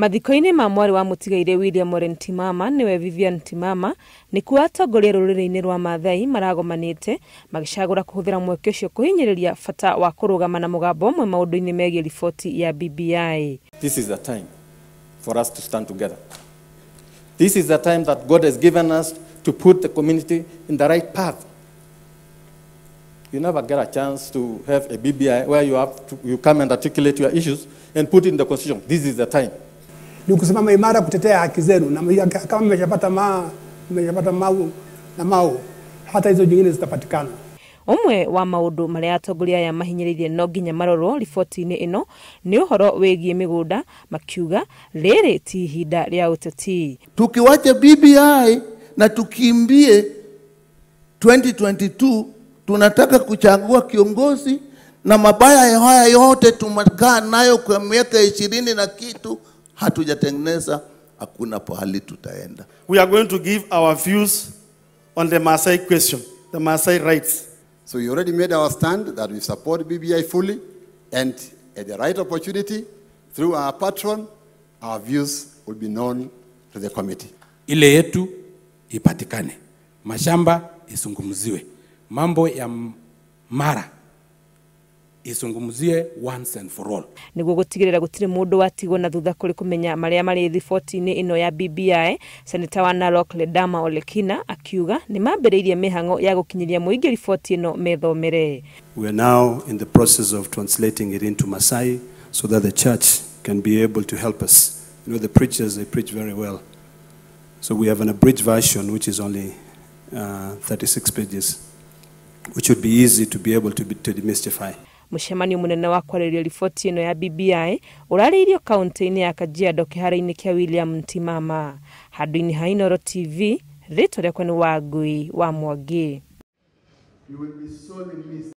Mathiko-inĩ ma mwari wa mũtigaire William Ole Ntimama niwe Vivian Ntimama nĩ kuo atongoria rũrĩrĩ-inĩ rwa Maathai maragomanĩte magĩcagũra kũhũthĩra mweke ũcio kũhinyĩrĩria bata wa kũrũgama na mũgambo ũmwe maũndũ-inĩ megiĩ riboti ya BBI. This is the time for us to stand together. This is the time that God has given us to put the community in the right path. You never get a chance to have a BBI where you come and articulate your issues and put it in the constitution. This is the time. Ni kusimama imara kutetea haki zenu, na kama mmeshapata mau hata hizo nyingine zitapatikana. Umwe wa maundu maria atongoria ya mahinyĩrĩirie no nginya marorwo riboti-inĩ ĩno nĩ ũhoro wĩgiĩ mĩgũnda, makiuga rĩrĩ ti ihinda rĩa ũteti. Tukiwacha BBI na tukimbie 2022, tunataka kuchagua kiongozi na mabaya haya yote tumekaa nayo kwa miaka 20 na kitu hatujatengeneza, hakuna pahali tutaenda. We are going to give our views on the Maasai question, the Maasai rights. So we already made our stand that we support BBI fully, and at the right opportunity, through our patron, our views will be known to the committee. Ile yetu ipatikane, mashamba isungumziwe, mambo ya mara isungumziwe once and for all. Niguo gutigirira gutire mundu watigwo na thutha kuri kumenya maria mari riboti-ini ino ya BBI. Senator wa Narok Ledama Olekina akiuga ni mambĩrĩirie mihango ya gukinyiria muingi riboti ino methomere. We are now in the process of translating it into Maasai so that the church can be able to help us. You know, the preachers, they preach very well. So we have an abridged version which is only 36 pages, which would be easy to be able to demystify. Mũcemanio mũnene wa kwarĩrĩria riboti ĩno ya BBI ũrarĩirio kaunti-inĩ ya Kajiado kĩharo-inĩ kĩa William Ntimama. Handũ-inĩ ha Inooro TV, rĩtwa rĩakwa nĩ Wangui wa Mwangi.